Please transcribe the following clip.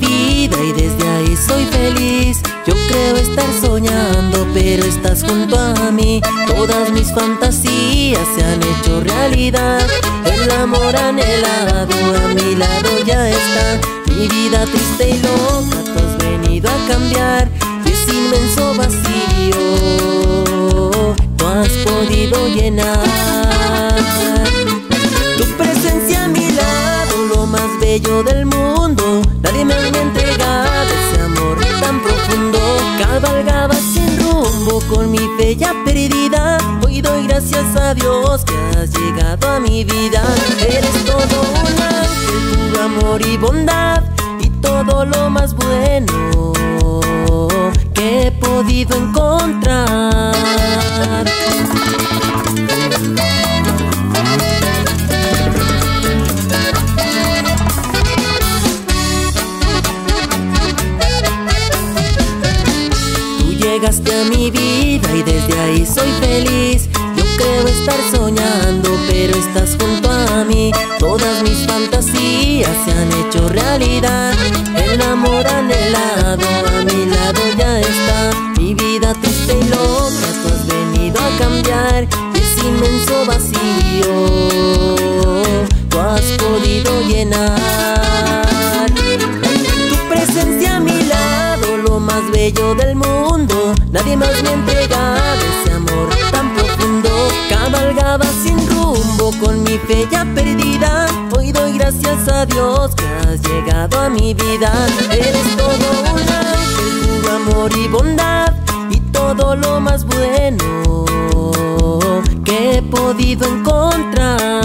vida y desde ahí soy feliz. Yo creo estar soñando, pero estás junto a mí. Todas mis fantasías se han hecho realidad. El amor anhelado a mi lado ya está. Mi vida triste y loca tú has venido a cambiar. Y ese inmenso vacío tú has podido llenar. Tu presencia a mi lado, lo más bello del mundo. Nadie me ha entregado ese amor tan profundo. Cabalgaba sin rumbo con mi fe ya perdida. Hoy doy gracias a Dios que has llegado a mi vida. Eres todo un ángel, tu amor y bondad, y todo lo más bueno que he podido encontrar. Llegaste a mi vida y desde ahí soy feliz. Yo creo estar soñando, pero estás junto a mí. Todas mis fantasías se han hecho realidad. El amor anhelado a mi lado ya está. Mi vida triste y loca tú has venido a cambiar. Y ese inmenso vacío tú has podido llenar. Tu presencia a mi lado, lo más bello del mundo. Nadie más me ha entregado ese amor tan profundo. Cabalgaba sin rumbo con mi fe ya perdida. Hoy doy gracias a Dios que has llegado a mi vida. Eres todo un ángel, tu amor y bondad, y todo lo más bueno que he podido encontrar.